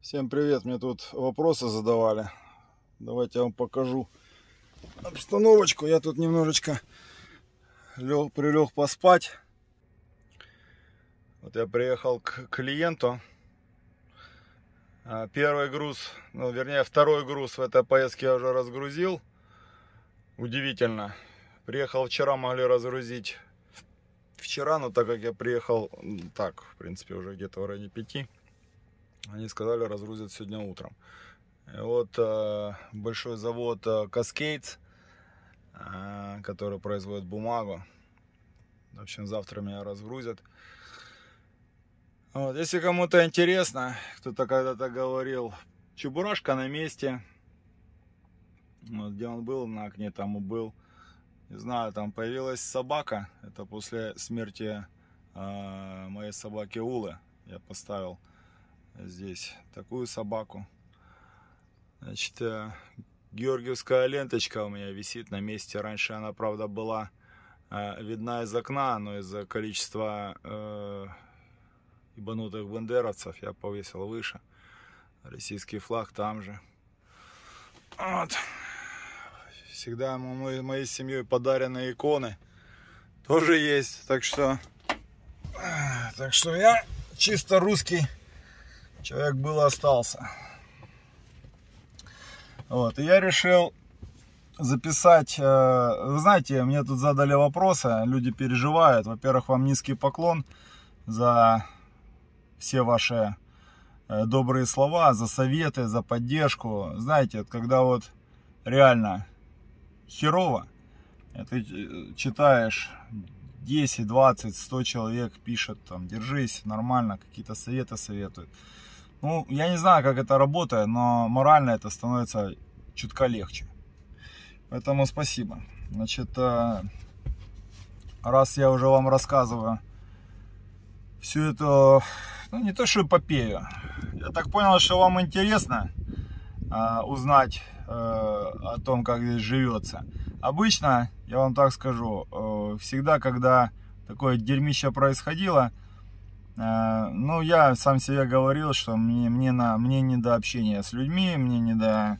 Всем привет, мне тут вопросы задавали. Давайте я вам покажу обстановочку. Я тут немножечко прилег поспать. Вот я приехал к клиенту. Первый груз, второй груз в этой поездке я уже разгрузил. Удивительно. Приехал вчера, могли разгрузить вчера, но так как я приехал, в принципе, уже где-то в районе 5. Они сказали, разгрузят сегодня утром. И вот большой завод Cascades, который производит бумагу. В общем, завтра меня разгрузят. Вот, если кому-то интересно, кто-то когда-то говорил, Чебурашка на месте. Вот, где он был, на окне там и был. Не знаю, там появилась собака. Это после смерти моей собаки Улы. Я поставил здесь такую собаку. Значит, георгиевская ленточка у меня висит на месте. Раньше она, правда, была видна из окна, но из-за количества ебанутых бандеровцев я повесил выше. Российский флаг там же. Вот. Всегда моей семьей подаренные иконы тоже есть. Так что я чисто русский человек был, остался. Вот, и я решил записать, вы знаете, мне тут задали вопросы, люди переживают. Во-первых, вам низкий поклон за все ваши добрые слова, за советы, за поддержку. Знаете, когда вот реально херово, ты читаешь 10, 20, 100 человек пишет, там, держись, нормально, какие-то советы советуют. Ну, я не знаю, как это работает, но морально это становится чутка легче. Поэтому спасибо. Значит, раз я уже вам рассказываю всю эту, не то что эпопею, я так понял, что вам интересно узнать о том, как здесь живется. Обычно, я вам так скажу, всегда, когда такое дерьмище происходило, я сам себе говорил, что мне не до общения с людьми, мне не до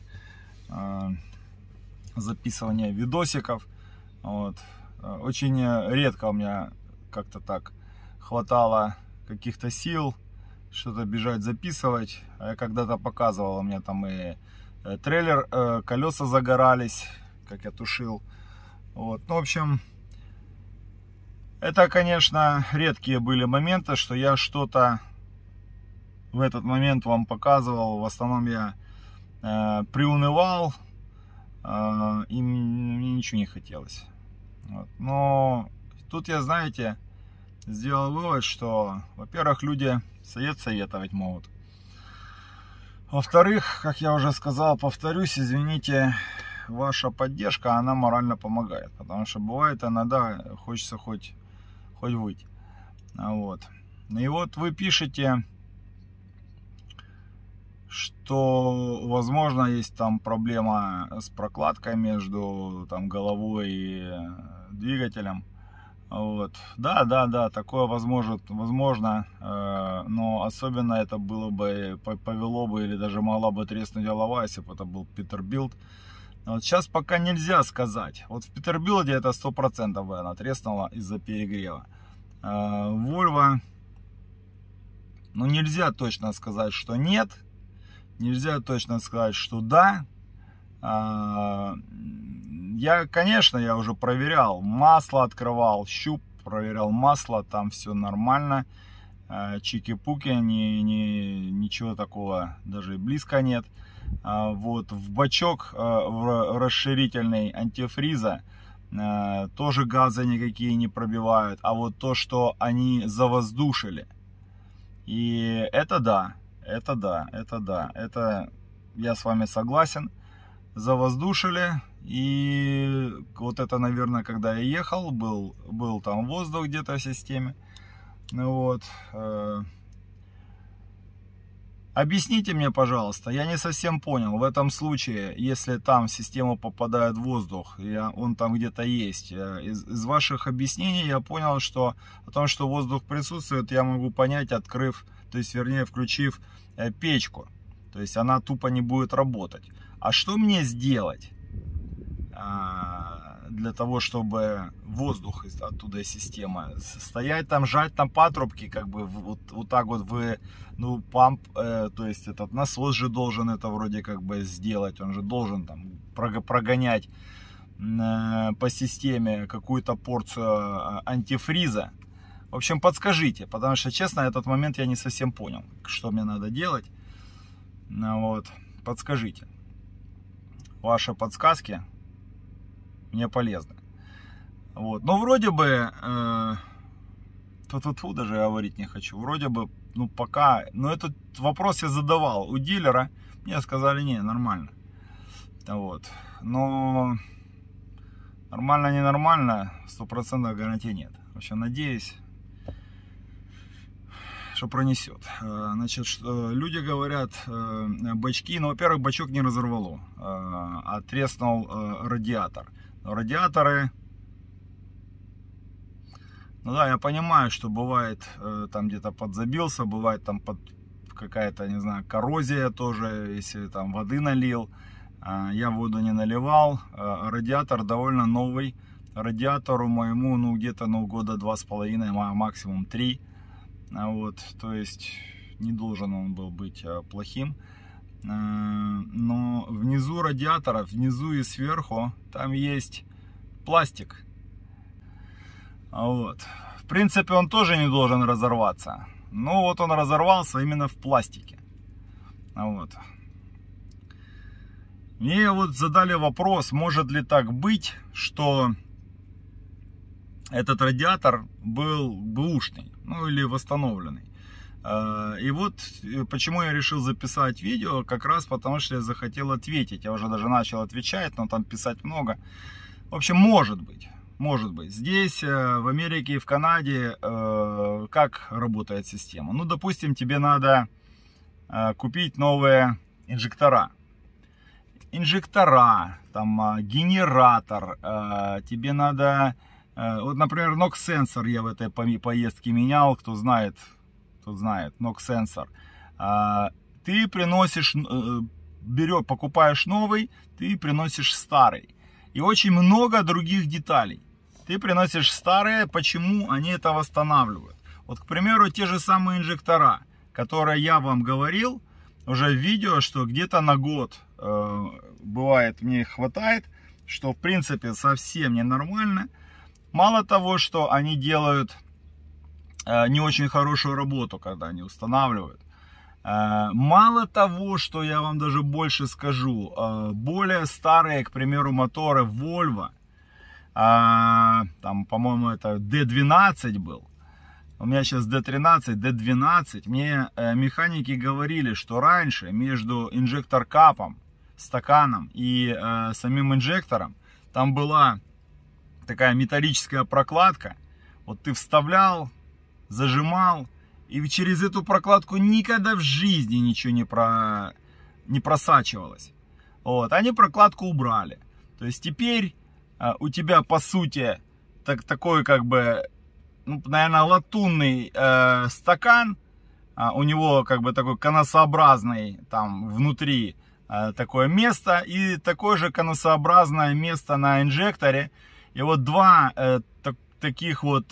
записывания видосиков. Вот. Очень редко у меня как-то так хватало каких-то сил что-то бежать записывать. Я когда-то показывал, у меня там и трейлер, колеса загорались, как я тушил. Вот. Ну, в общем, это, конечно, редкие были моменты, что я что-то в этот момент вам показывал. В основном я приунывал, и мне ничего не хотелось. Вот. Но тут я, знаете, сделал вывод, что, во-первых, люди советовать могут. Во-вторых, как я уже сказал, повторюсь, извините, ваша поддержка, она морально помогает. Потому что бывает иногда хочется хоть выть. Вот. И вот вы пишете, что, возможно, есть там проблема с прокладкой между там головой и двигателем. Вот. Да, такое возможно, но особенно это было бы, повело бы или даже могла бы треснуть голова, если бы это был Peterbilt. Вот сейчас пока нельзя сказать. Вот в Peterbilt это 100% бы она треснула из-за перегрева. Volvo, нельзя точно сказать, что нет. Нельзя точно сказать, что да. Я уже проверял. Масло открывал, щуп, проверял масло. Там все нормально. Чики-пуки, ничего такого даже и близко нет. Вот в бачок в расширительный антифриза тоже газы никакие не пробивают, а вот то, что они завоздушили, и это я с вами согласен, завоздушили. И вот это, наверное, когда я ехал, был там воздух где-то в системе. Вот. Объясните мне, пожалуйста, я не совсем понял, в этом случае, если там в систему попадает воздух, он там где-то есть, из ваших объяснений я понял, что о том, что воздух присутствует, я могу понять, включив печку. То есть она тупо не будет работать. А что мне сделать для того, чтобы воздух оттуда из системы? Стоять там, жать там патрубки, как бы вот так вот ну, памп, то есть этот насос же должен это вроде как бы сделать, он же должен там прогонять по системе какую-то порцию антифриза. В общем, подскажите, потому что, честно, этот момент я не совсем понял, что мне надо делать. Вот, подскажите. Ваши подсказки мне полезны. Вот, но вроде бы, тут даже говорить не хочу. Вроде бы, ну пока, но этот вопрос я задавал у дилера, мне сказали, не, нормально. Вот, но нормально, ненормально, 100% гарантии нет. В общем, надеюсь, что пронесет. Значит, люди говорят, бачки, ну, во-первых, бачок не разорвало, а треснул радиатор. Но радиаторы, ну да, я понимаю, что бывает там где-то подзабился, бывает там какая-то, не знаю, коррозия тоже, если там воды налил. Я воду не наливал, радиатор довольно новый. Радиатору моему, ну, где-то, ну, года 2,5, максимум 3. Вот, то есть не должен он был быть плохим. Но внизу радиатора, внизу и сверху, там есть пластик. Вот. В принципе, он тоже не должен разорваться. Но вот он разорвался именно в пластике. Вот. Мне вот задали вопрос, может ли так быть, что этот радиатор был бэушный, ну или восстановленный. И вот почему я решил записать видео, как раз потому что я захотел ответить. Я уже даже начал отвечать, но там писать много. В общем, может быть. Может быть. Здесь, в Америке и в Канаде, как работает система? Ну, допустим, тебе надо купить новые инжектора. Там генератор, тебе надо... Вот, например, NOx-сенсор я в этой поездке менял, кто знает, NOx-сенсор. Ты приносишь, покупаешь новый, ты приносишь старый. И очень много других деталей. Ты приносишь старые, почему они это восстанавливают. Вот, к примеру, те же самые инжектора, которые я вам говорил уже в видео, что где-то на год, бывает, мне их хватает, что в принципе совсем ненормально. Мало того, что они делают не очень хорошую работу, когда они устанавливают. Мало того, что я вам даже больше скажу, более старые, к примеру, моторы Volvo, там, по-моему, это D12 был, у меня сейчас D13, D12, мне механики говорили, что раньше между инжектор-капом, стаканом и самим инжектором, там была такая металлическая прокладка, вот ты вставлял, зажимал, и через эту прокладку никогда в жизни ничего не просачивалось. Вот, они прокладку убрали. То есть теперь у тебя, по сути, такой как бы, ну, наверное, латунный стакан, у него как бы такой конусообразный там внутри такое место, и такое же конусообразное место на инжекторе. И вот два таких вот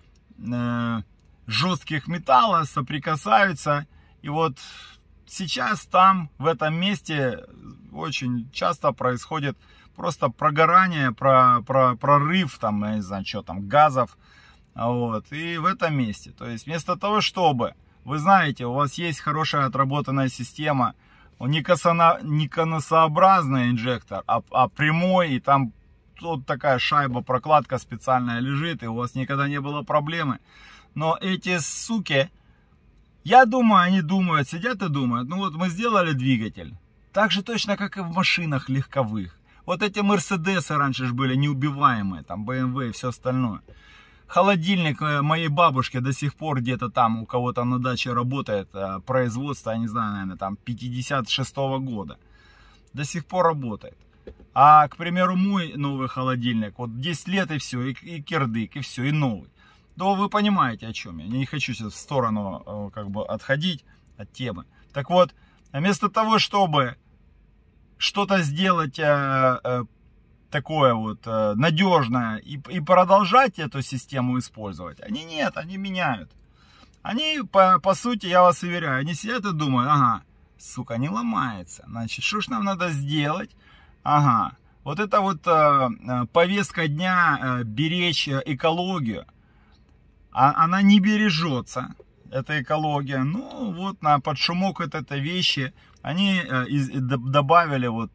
жестких металла соприкасаются. И вот сейчас там, в этом месте, очень часто происходит просто прогорание, прорыв, там, я не знаю, что там, газов. Вот, и в этом месте. То есть вместо того, чтобы, вы знаете, у вас есть хорошая отработанная система, не конусообразный инжектор, а прямой, и там вот такая шайба, прокладка специальная лежит, и у вас никогда не было проблемы. Но эти суки, я думаю, они думают, сидят и думают, ну вот мы сделали двигатель, так же точно, как и в машинах легковых. Вот эти Мерседесы раньше же были неубиваемые, там BMW и все остальное. Холодильник моей бабушки до сих пор где-то там у кого-то на даче работает, производство, я не знаю, наверное, там 56-го года. До сих пор работает. А, к примеру, мой новый холодильник, вот 10 лет и все, и кирдык, и все, и новый. То вы понимаете, о чем я. Я не хочу сейчас в сторону как бы отходить от темы. Так вот, вместо того, чтобы что-то сделать такое вот надежное и продолжать эту систему использовать, они нет, они меняют. Они, по сути, я вас уверяю, они сидят и думают, ага, сука, не ломается. Значит, что ж нам надо сделать? Ага, вот это вот повестка дня беречь экологию, она не бережется, эта экология. Ну, вот под шумок этой вещи они добавили вот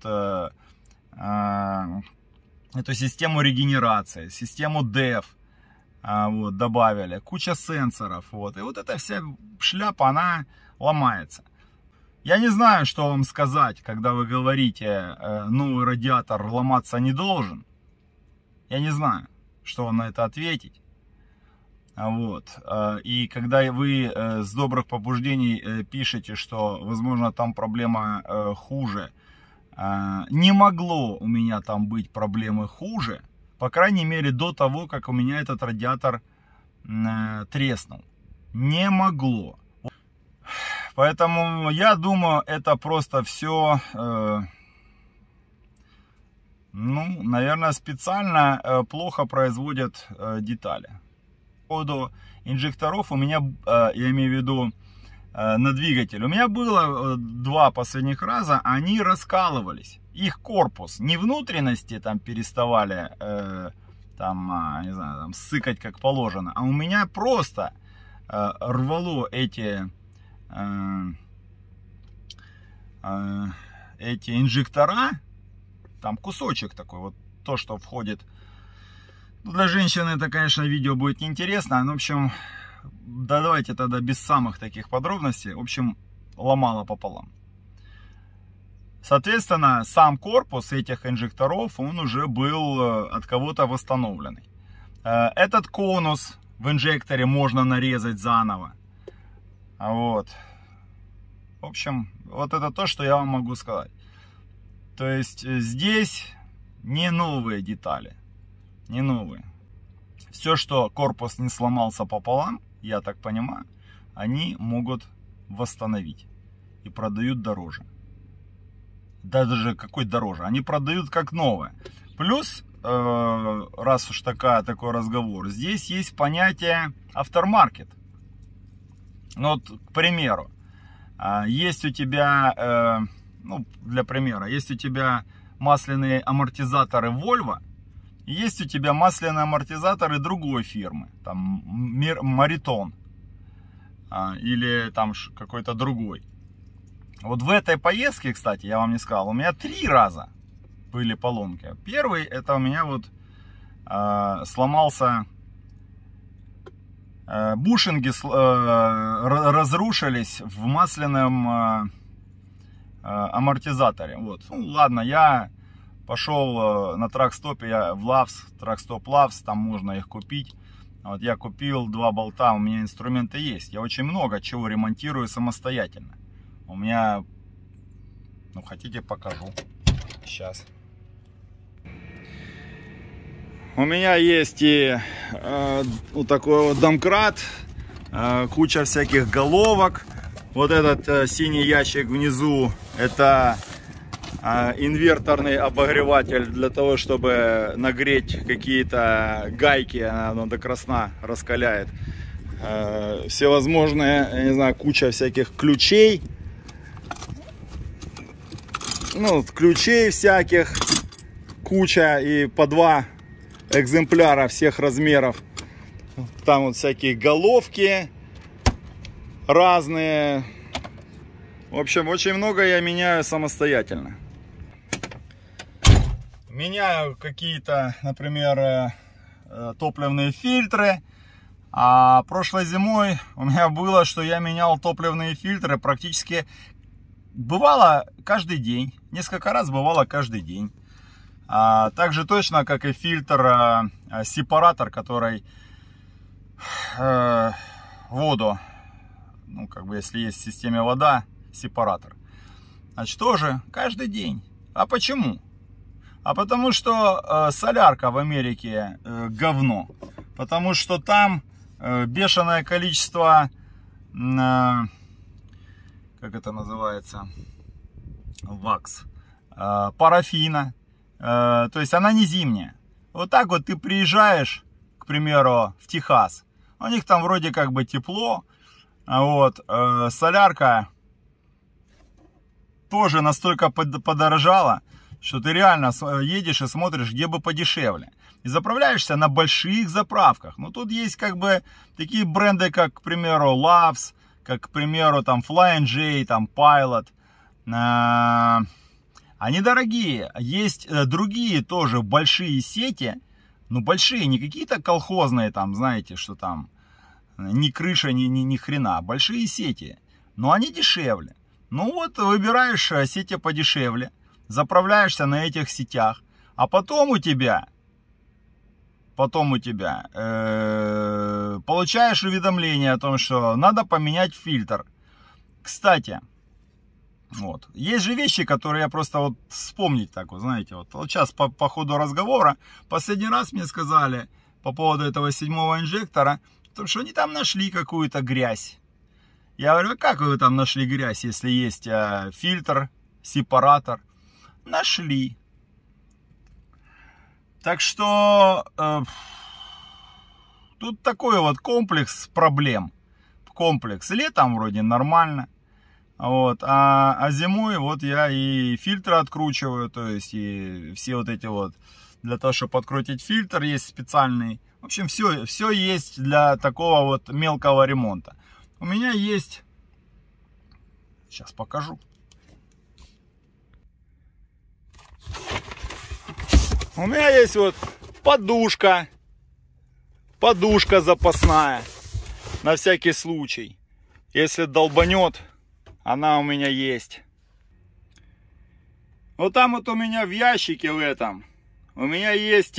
эту систему регенерации, систему DEF. Вот, добавили, куча сенсоров, вот, и вот эта вся шляпа, она ломается. Я не знаю, что вам сказать, когда вы говорите, новый радиатор ломаться не должен. Я не знаю, что вам на это ответить. Вот, и когда вы с добрых побуждений пишете, что, возможно, там проблема хуже, не могло у меня там быть проблемы хуже, по крайней мере, до того, как у меня этот радиатор треснул. Не могло. Поэтому я думаю, это просто все, ну, наверное, специально плохо производят детали. По поводу инжекторов у меня, я имею в виду, на двигатель. У меня было 2 последних раза, они раскалывались. Их корпус, не внутренности там переставали там, не знаю, там, сыкать как положено, а у меня просто рвало эти инжектора, там кусочек такой, вот то, что входит. Ну, для женщины это, конечно, видео будет неинтересно, но, в общем, да, давайте тогда без самых таких подробностей. В общем, ломало пополам. Соответственно, сам корпус этих инжекторов, он уже был от кого-то восстановленный. Этот конус в инжекторе можно нарезать заново. Вот. В общем, вот это то, что я вам могу сказать. То есть здесь не новые детали. Не новые. Все, что корпус не сломался пополам, я так понимаю, они могут восстановить. И продают дороже. Даже какой дороже? Они продают как новое. Плюс, раз уж такой разговор, здесь есть понятие aftermarket. Ну вот, к примеру, есть у тебя, ну, для примера, есть у тебя масляные амортизаторы Volvo, и есть у тебя масляные амортизаторы другой фирмы, там Mariton, или там какой-то другой. Вот в этой поездке, кстати, я вам не сказал, у меня 3 раза были поломки. Первый, это у меня вот сломался, бушинги разрушились в масляном амортизаторе. Вот. Ну, ладно, я пошел на тракстопе, я в Loves, тракстоп Loves, там можно их купить. Вот я купил 2 болта, у меня инструменты есть. Я очень много чего ремонтирую самостоятельно. У меня, ну, хотите, покажу. Сейчас. У меня есть и вот такой вот домкрат, куча всяких головок. Вот этот синий ящик внизу, это инверторный обогреватель для того, чтобы нагреть какие-то гайки, оно до красна раскаляет. Всевозможные, я не знаю, куча всяких ключей. Ну, ключей всяких куча, и по 2 экземпляра всех размеров. Там вот всякие головки разные. В общем, очень много я меняю самостоятельно. Меняю какие-то, например, топливные фильтры. А прошлой зимой у меня было, что я менял топливные фильтры практически, бывало каждый день. Несколько раз бывало каждый день. Так же точно, как и фильтр, сепаратор, который воду, ну, как бы, если есть в системе вода, сепаратор. Значит, тоже каждый день. А почему? А потому что солярка в Америке говно. Потому что там бешеное количество, как как это называется, вакс, парафина. То есть она не зимняя. Вот так вот ты приезжаешь, к примеру, в Техас. У них там вроде как бы тепло. Вот, солярка тоже настолько подорожала, что ты реально едешь и смотришь, где бы подешевле. И заправляешься на больших заправках. Ну, тут есть как бы такие бренды, как, к примеру, Loves, как, к примеру, там Flying J, там Pilot. Они дорогие. Есть другие тоже большие сети. Ну, большие, не какие-то колхозные там, знаете, что там ни крыша, ни хрена. Большие сети. Но они дешевле. Ну вот, выбираешь сети подешевле. Заправляешься на этих сетях. А потом у тебя получаешь уведомление о том, что надо поменять фильтр. Кстати, вот, есть же вещи, которые я просто вот вспомнить так вот, знаете, вот сейчас по ходу разговора, последний раз мне сказали по поводу этого 7-го инжектора, что они там нашли какую-то грязь. Я говорю, а как вы там нашли грязь, если есть фильтр, сепаратор? Нашли. Так что тут такой вот комплекс проблем. Комплекс. Летом вроде нормально. Вот. А зимой вот я и фильтры откручиваю. То есть и все вот эти вот. Для того, чтобы подкрутить фильтр, есть специальный. В общем, все есть для такого вот мелкого ремонта. У меня есть. Сейчас покажу. У меня есть вот подушка запасная, на всякий случай. Если долбанет, она у меня есть. Вот там вот у меня в ящике в этом, у меня есть,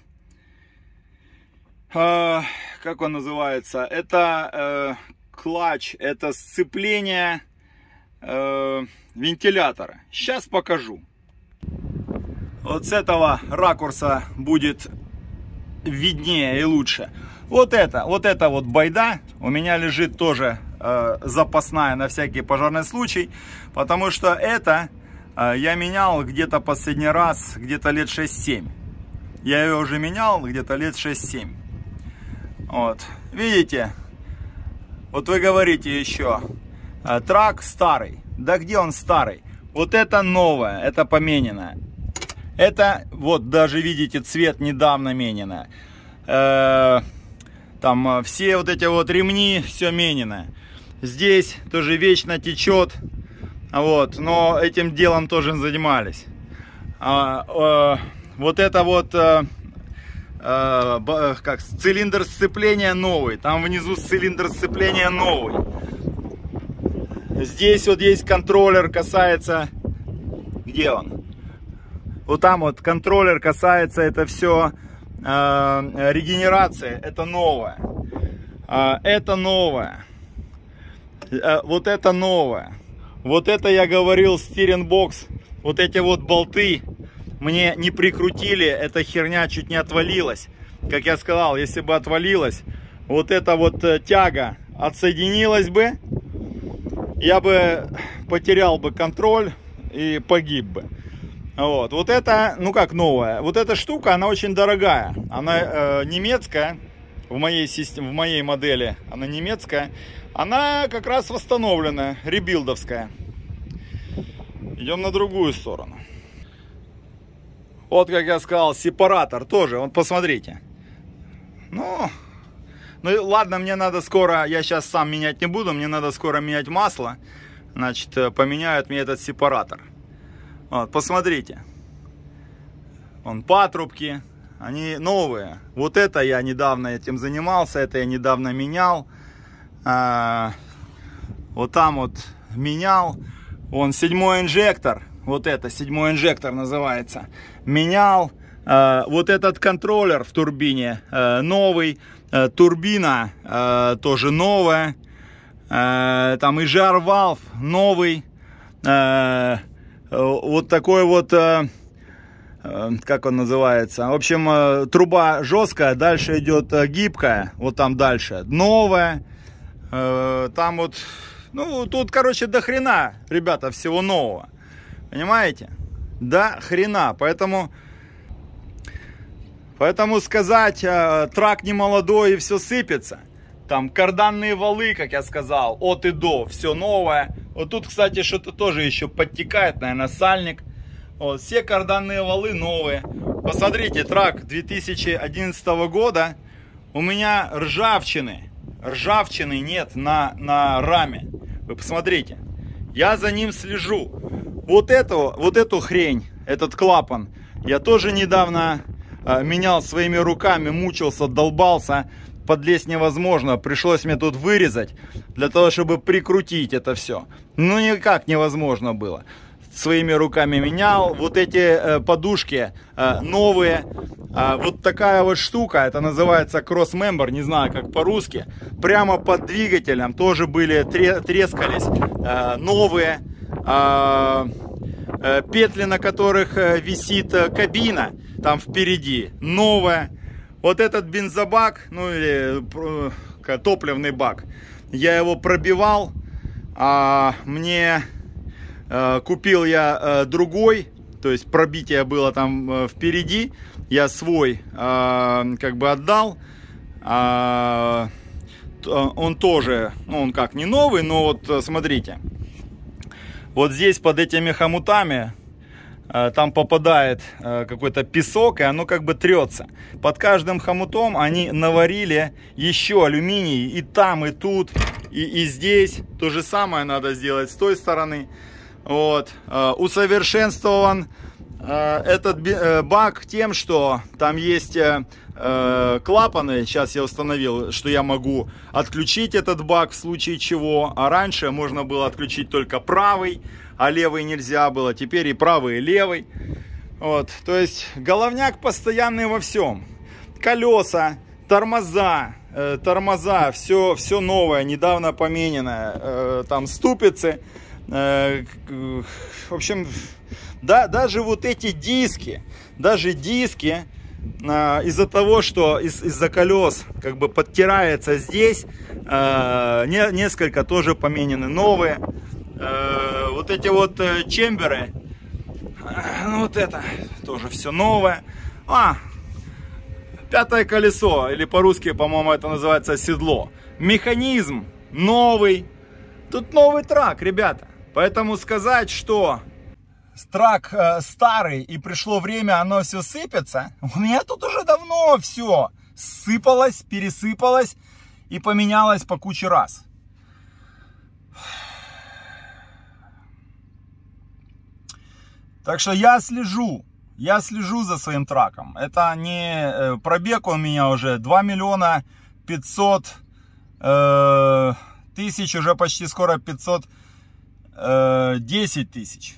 как он называется, это клатч, это сцепление вентилятора. Сейчас покажу. Вот с этого ракурса будет виднее и лучше. Вот это вот байда у меня лежит тоже запасная на всякий пожарный случай. Потому что это я менял где-то последний раз, где-то лет 6-7. Я ее уже менял где-то лет 6-7. Вот. Видите? Вот вы говорите еще, трак старый. Да где он старый? Вот это новое, это помененное. Это, вот даже видите, цвет недавно менено. Там все вот эти вот ремни, все менено. Здесь тоже вечно течет. Вот, но этим делом тоже занимались. Вот это вот, как цилиндр сцепления новый. Там внизу цилиндр сцепления новый. Здесь вот есть контроллер, касается... Где он? Вот там вот контроллер касается, это все регенерация, это новое. Это новое. Вот это новое. Вот это я говорил, стиринг-бокс. Вот эти вот болты мне не прикрутили, эта херня чуть не отвалилась. Как я сказал, если бы отвалилась, вот эта вот тяга отсоединилась бы, я бы потерял бы контроль и погиб бы. Вот это, ну как новая, вот эта штука, она очень дорогая, она немецкая, в моей модели она немецкая, она как раз восстановленная, ребилдовская. Идем на другую сторону. Вот, как я сказал, сепаратор тоже, вот посмотрите. Ну ладно, мне надо скоро, я сейчас сам менять не буду, мне надо скоро менять масло, значит, поменяют мне этот сепаратор. Вот, посмотрите. Вон патрубки. Они новые. Вот это я недавно этим занимался. Это я недавно менял. Вот там вот менял. Вон 7-й инжектор. Вот это 7-й инжектор называется. Менял. Вот этот контроллер в турбине новый. Турбина тоже новая. Там и жар-валв новый. Вот такой вот, как он называется, в общем, труба жесткая, дальше идет гибкая, вот там дальше новая, там вот Ну, тут, короче, до хрена, ребята, всего нового. Понимаете? До хрена. Поэтому сказать, трак не молодой и все сыпется. Там карданные валы, как я сказал, от и до, все новое. Вот тут, кстати, что-то тоже еще подтекает, наверное, сальник. Вот, все карданные валы новые. Посмотрите, трак 2011 года. У меня ржавчины нет на раме. Вы посмотрите. Я за ним слежу. Вот эту хрень, этот клапан, я тоже недавно менял своими руками, мучился, долбался. Подлезть невозможно. Пришлось мне тут вырезать, для того, чтобы прикрутить это все. Ну, никак невозможно было. Своими руками менял. Вот эти подушки новые. Вот такая вот штука, это называется кросс-мембер, не знаю как по-русски. Прямо под двигателем тоже были, трескались. Новые. Петли, на которых висит кабина, там впереди, новая. Вот этот бензобак, ну или топливный бак, я его пробивал, мне купил я другой, то есть пробитие было там впереди, я свой как бы отдал, он тоже, ну он как не новый, но вот смотрите, вот здесь под этими хомутами там попадает какой-то песок, и оно как бы трется. Под каждым хомутом они наварили еще алюминий, и там, и тут, и здесь. То же самое надо сделать с той стороны. Вот. Усовершенствован этот бак тем, что там есть клапаны. Сейчас я установил, что я могу отключить этот бак в случае чего. А раньше можно было отключить только правый, а левый нельзя было. Теперь и правый, и левый. Вот. То есть головняк постоянный во всем. Колеса, тормоза, все новое, недавно помененное. Там ступицы. В общем, да, даже вот эти диски, из-за того, что из-за колес как бы подтирается здесь, несколько тоже поменены новые. Вот эти вот чемберы, ну вот это тоже все новое. Пятое колесо, или по-русски, по-моему, это называется седло. Механизм новый. Тут новый трак, ребята. Поэтому сказать, что трак старый и пришло время, оно все сыпется. У меня тут уже давно все сыпалось, пересыпалось и поменялось по куче раз. Так что я слежу за своим траком. Это не пробег, у меня уже 2 миллиона 500 тысяч, уже почти скоро 510 тысяч.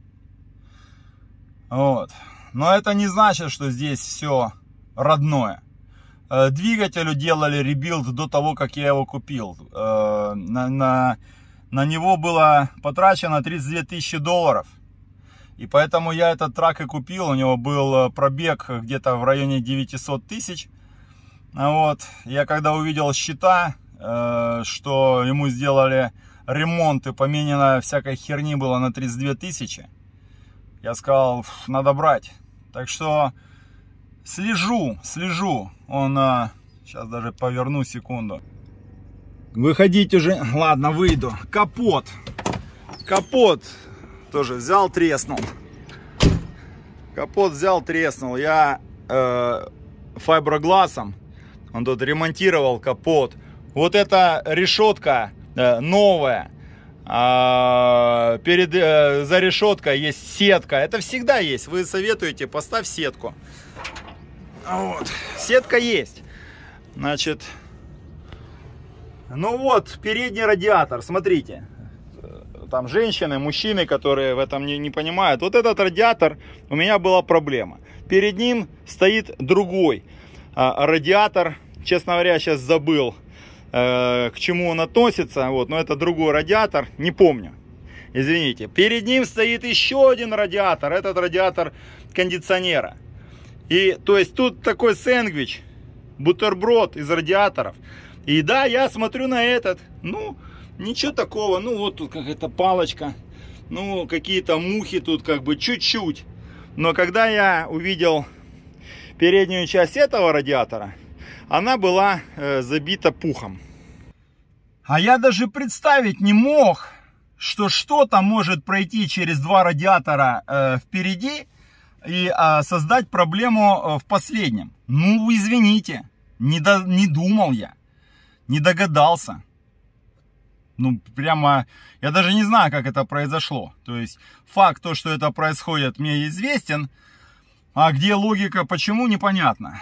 Вот. Но это не значит, что здесь все родное. Двигателю делали ребилд до того, как я его купил. На него было потрачено 32 тысячи долларов. И поэтому я этот трак и купил. У него был пробег где-то в районе 900 тысяч. Вот. Я когда увидел счета, что ему сделали ремонт и поменено всякой херни было на 32 тысячи, я сказал, надо брать. Так что слежу. Сейчас даже поверну, секунду. Выходить уже. Ладно, выйду. Капот тоже взял, треснул. Я фиброглассом, он тут ремонтировал капот. Вот эта решетка новая. За решеткой есть сетка. Это всегда есть. Вы советуете, поставь сетку. Вот. Сетка есть. Значит, ну вот, передний радиатор. Смотрите. Там женщины, мужчины, которые в этом не понимают. Вот этот радиатор, у меня была проблема. Перед ним стоит другой радиатор. Честно говоря, сейчас забыл, к чему он относится. Вот, но это другой радиатор, не помню. Извините. Перед ним стоит еще один радиатор. Этот радиатор кондиционера. И то есть тут такой сэндвич, бутерброд из радиаторов. И да, я смотрю на этот. Ну, Ничего такого, ну вот тут какая-то палочка, ну какие-то мухи тут как бы чуть-чуть. Но когда я увидел переднюю часть этого радиатора, она была забита пухом. А я даже представить не мог, что что-то может пройти через два радиатора впереди и создать проблему в последнем. Ну, извините, не думал я, не догадался. Ну, прямо, я даже не знаю, как это произошло. То есть, факт, то, что это происходит, мне известен. А где логика, почему, непонятно.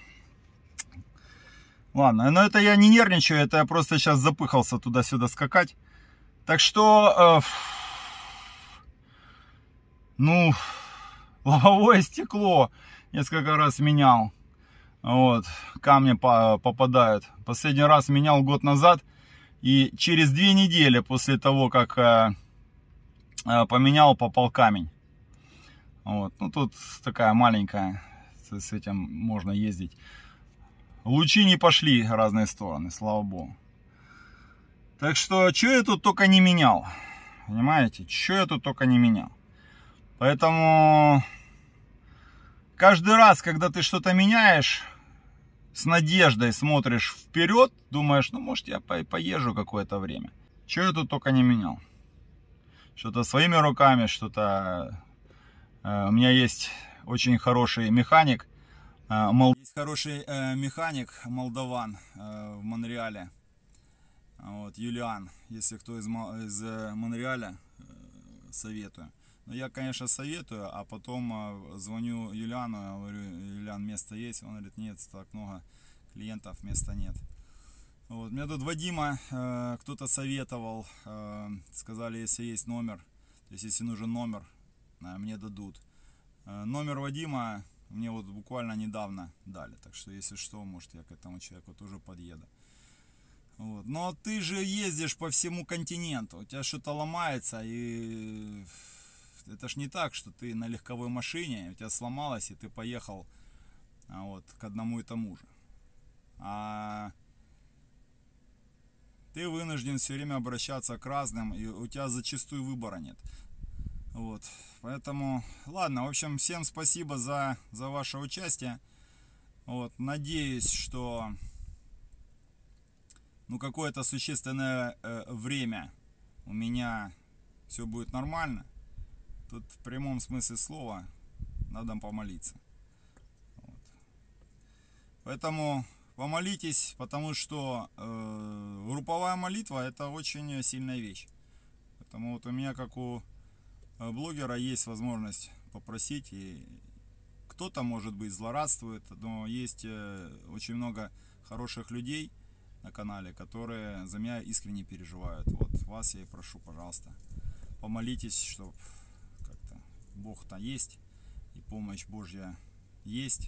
Ладно, но это я не нервничаю, это я просто сейчас запыхался туда-сюда скакать. Так что, ну, лобовое стекло несколько раз менял. Вот, камни попадают. Последний раз менял год назад. И через 2 недели после того, как поменял, попал камень. Вот. Ну, тут такая маленькая, с этим можно ездить. Лучи не пошли в разные стороны, слава богу. Так что, что я тут только не менял. Понимаете? Что я тут только не менял. Поэтому, каждый раз, когда ты что-то меняешь, с надеждой смотришь вперед, думаешь, ну, может, я поезжу какое-то время. Что я тут только не менял. Что-то своими руками, что-то... У меня есть очень хороший механик. Есть хороший механик, молдаван в Монреале. Вот, Юлиан. Если кто из Монреаля, советую. Но я, конечно, советую, а потом звоню Юлиану, говорю, Юлиан, место есть? Он говорит, нет, так много клиентов, места нет. Вот. Мне тут Вадима кто-то советовал, сказали, если есть номер, то есть если нужен номер, мне дадут. Номер Вадима мне вот буквально недавно дали, так что если что, может я к этому человеку тоже подъеду. Вот. Но ты же ездишь по всему континенту, у тебя что-то ломается, и это ж не так, что ты на легковой машине, у тебя сломалось, и ты поехал вот, к одному и тому же. А ты вынужден все время обращаться к разным, и у тебя зачастую выбора нет. Вот. Поэтому, ладно, в общем, всем спасибо за ваше участие. Вот. Надеюсь, что ну, какое-то существенное время у меня все будет нормально. Тут в прямом смысле слова надо помолиться. Вот. Поэтому помолитесь, потому что групповая молитва это очень сильная вещь. Поэтому вот у меня, как у блогера, есть возможность попросить. И кто-то, может быть, злорадствует, но есть очень много хороших людей на канале, которые за меня искренне переживают. Вот вас я и прошу, пожалуйста, помолитесь, чтобы как-то Бог-то есть и помощь Божья есть.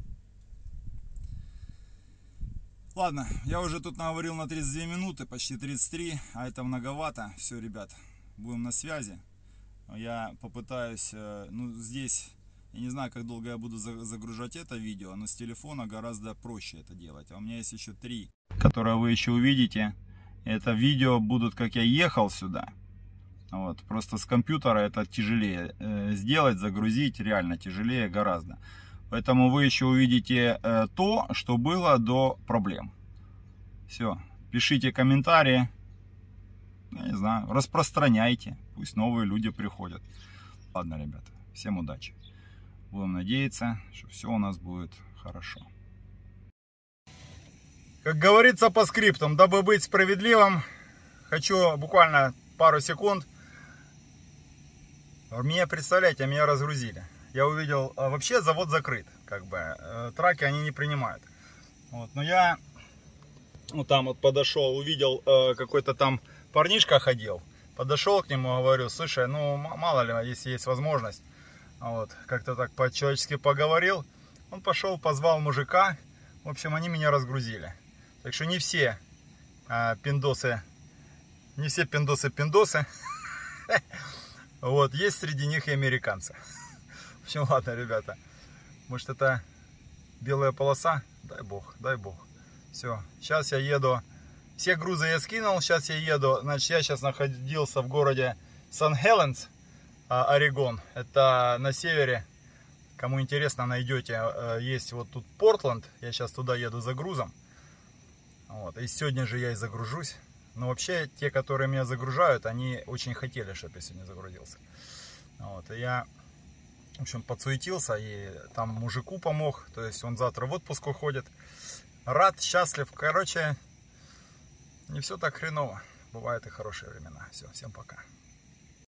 Ладно, я уже тут наговорил на 32 минуты, почти 33, а это многовато. Все, ребят, будем на связи. Я попытаюсь, ну здесь, я не знаю, как долго я буду загружать это видео, но с телефона гораздо проще это делать. А у меня есть еще 3, которые вы еще увидите. Это видео будут, как я ехал сюда. Вот, просто с компьютера это тяжелее сделать, загрузить, реально тяжелее гораздо. Поэтому вы еще увидите то, что было до проблем. Все, пишите комментарии, я не знаю, распространяйте, пусть новые люди приходят. Ладно, ребята, всем удачи. Будем надеяться, что все у нас будет хорошо. Как говорится по скриптам, дабы быть справедливым, хочу буквально пару секунд. Меня, представляете, меня разгрузили. Я увидел, вообще завод закрыт, как бы, траки они не принимают. Вот, но я вот там вот подошел, увидел, какой-то там парнишка ходил. Подошел к нему, говорю, слушай, ну мало ли, если есть возможность. Вот, как-то так по-человечески поговорил. Он пошел, позвал мужика. В общем, они меня разгрузили. Так что не все пиндосы, не все пиндосы. Вот, есть среди них и американцы. В общем, ладно, ребята. Может, это белая полоса? Дай бог, дай бог. Все, сейчас я еду Все грузы я скинул, сейчас я еду. Значит, я сейчас находился в городе Сан-Хеленс, Орегон. Это на севере. Кому интересно, найдете. Есть вот тут Портленд. Я сейчас туда еду за грузом. Вот. И сегодня же я и загружусь. Но вообще, те, которые меня загружают, они очень хотели, чтобы я сегодня загрузился. Вот. И я, в общем, подсуетился. И там мужику помог. То есть он завтра в отпуск уходит. Рад, счастлив. Короче, не все так хреново. Бывают и хорошие времена. Все, всем пока.